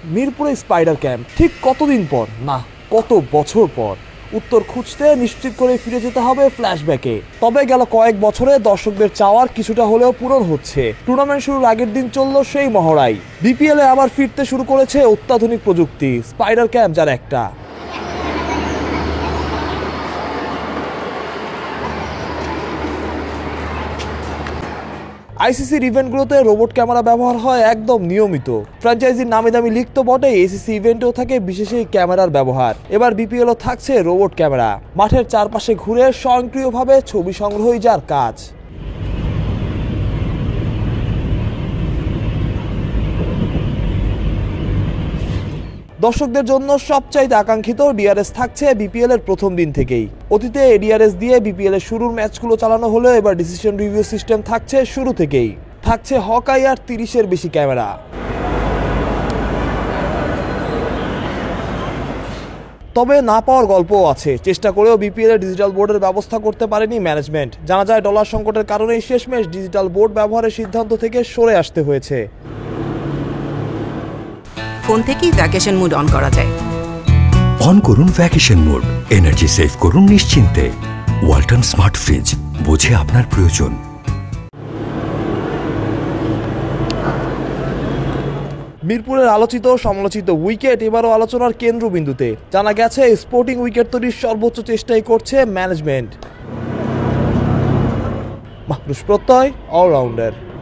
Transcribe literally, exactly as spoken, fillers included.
মিরপুরে spider camp ঠিক কতদিন পর না কত বছর পর উত্তর খুঁজতে নিশ্চিত করে ফিরে যেতে হবে ফ্ল্যাশব্যাকে। তবে গেল কয়েক বছরে দর্শকদের চাওয়ার কিছুটা হলেও পূরণ হচ্ছে। টুর্নামেন্ট শুরুর আগের দিন চলল সেই মহড়াই। বিপিএল এ আবার ফিরতে শুরু করেছে অত্যাধুনিক প্রযুক্তি, স্পাইডার ক্যাম্প যার একটা। আইসিসির ইভেন্টগুলোতে রোবট ক্যামেরা ব্যবহার হয় একদম নিয়মিত। ফ্র্যাঞ্চাইজির নামি দামি লিগ তো বটে, এসিসি ইভেন্টেও থাকে বিশেষ এই ক্যামেরার ব্যবহার। এবার বিপিএলও থাকছে রোবট ক্যামেরা। মাঠের চারপাশে ঘুরে স্বয়ংক্রিয়ভাবে ছবি সংগ্রহই যার কাজ। দর্শকদের জন্য সবচাইতে আকাঙ্ক্ষিত ডিআরএস থাকছে বিপিএল এর প্রথম দিন থেকেই। অতীতে ডিআরএস দিয়ে বিপিএল এর শুরুর ম্যাচগুলো চালানো হলেও এবার ডিসিশন রিভিউ সিস্টেম থাকছে শুরু থেকেই। থাকছে হকাই আর তিরিশের বেশি ক্যামেরা। তবে না পাওয়ার গল্পও আছে। চেষ্টা করেও বিপিএল এর ডিজিটাল বোর্ডের ব্যবস্থা করতে পারেনি ম্যানেজমেন্ট। জানা যায় ডলার সংকটের কারণেই শেষমেশ ডিজিটাল বোর্ড ব্যবহারের সিদ্ধান্ত থেকে সরে আসতে হয়েছে। ফোন থেকেই ভ্যাকেশন মোড অন করা যায়। অন করুন ভ্যাকেশন মোড, এনার্জি সেভ করুন নিশ্চিন্তে। ওয়ালটন স্মার্ট ফ্রিজ, বোঝে আপনার প্রয়োজন। মিরপুরের আলোচিত সমালোচিত উইকেট এবারও আলোচনার কেন্দ্রবিন্দুতে। জানা গেছে স্পোর্টিং উইকেট তৈরির সর্বোচ্চ চেষ্টাই করছে ম্যানেজমেন্ট। মাহরুষ প্রত্যয়, অলরাউন্ডার।